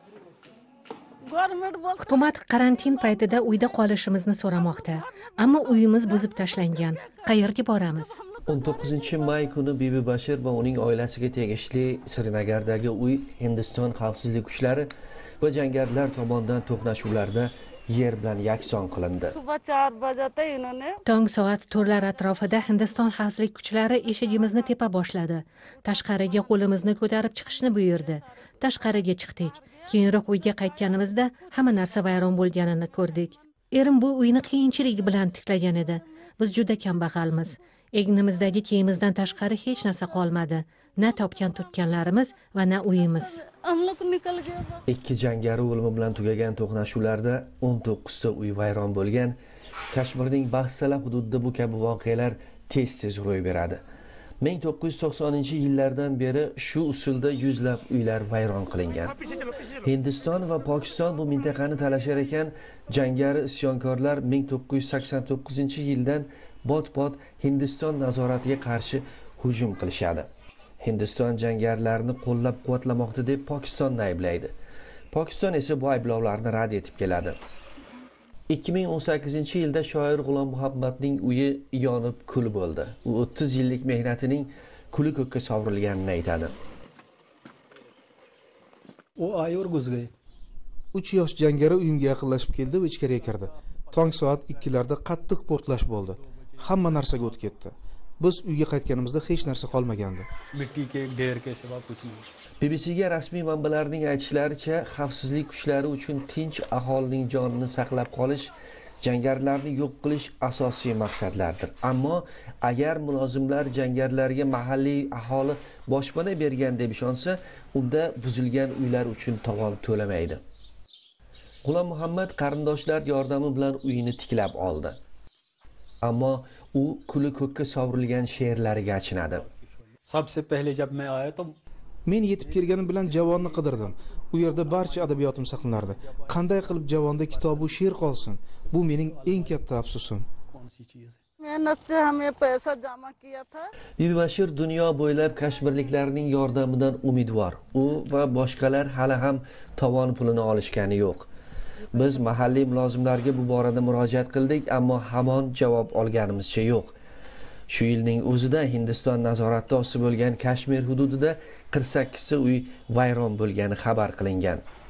Hukumat karantin paytida uyda qolishimizni so'ramoqda, ammo uyimiz buzib tashlangan. Qayerga boramiz? 19-may kuni Bibi Bashir va uning oilasiga tegishli Srinagardagi uy Hindiston xavfsizlik kuchlari va jangarilar tomonidan to'qnashuvlarda yer bilan yakson qilindi. Tong soat 4lar atrofida Hindiston xavfsizlik kuchlari eshigimizni tepa boshladi. Tashqariga qo'limizni ko'tarib chiqishni buyurdi. Tashqariga chiqdik. Keyinroq uyga qaytganimizda hamma narsa vayron bo'lganini ko'rdik. Erim bu uyni qiyinchilik bilan tiklagan edi. Biz juda kambag'almiz. Egnimizdagi kiyimimizdan tashqari hech narsa qolmadi. Na topgan tutganlarimiz va na uyimiz. Ikki jangari o'limi bilan tugagan to'qnashuvlarda 19 ta uy vayron bo'lgan. Kashmirning Baxsala hududida bu kabi voqealar tez-tez ro'y beradi. 1990-yillardan beri shu usulda yuzlab uylar vayron qilingan. Hindiston va Pokiston bu mintaqani talashar ekan, jangari isyonkorlar 1989-yildan bot-bot Hindiston nazoratiga qarshi hujum qilishadi. Hindiston jangarilarni qo'llab-quvvatlamoqda deb Pokistonni ayblaydi. Pokiston esa bu ayblovlarni rad etib keladi. 2018-yilda shoir G'ulom Muhammadning uyi yonib kul bo'ldi. U 30 yillik mehnatining kuli ko'kka sovrilganini aytadi. 3 yosh jangari uyimga yaqinlashib keldi va ichkariga kirdi. Tong soat 2larda qattiq portlash bo'ldi. Hamma narsaga o't ketdi. Biz uyga qaytganimizda hech narsa qolmagandi. BBCga rasmiy manbalarning aytishlaricha, xavfsizlik kuchlari uchun tinch aholining jonini saqlab qolish, jangarilarni yo'q qilish asosiy maqsadlardir. Ammo agar mulozimlar jangarilarga mahalliy aholi boshpana bergan deb ishonsa, unda buzilgan uylar uchun tovon to'lamaydi. G'ulom Muhammad qarindoshlar yordami bilan uyini tiklab oldi. Ammo u kuli ko'kka sovrilgan she'rlariga achinadi. Men yetib kelganim bilan javonni qidirdim. U yerda barcha adabiyotim saqlanardi. Qanday qilib javonda kitob va she'r qolsin? Bu mening eng katta afsusim. Bibi Bashir dunyo bo'ylab kashmirliklarning yordamidan umidvor. U va boshqalar hali ham tovon pulini olishgani yo'q. Biz mahalliy mulozimlarga bu borada murojaat qildik, ammo hamon javob olganimizcha yo'q. Shu yilning o'zida Hindiston nazorati ostida bo'lgan Kashmir hududida 48 ta uy vayron bo'lgani xabar qilingan.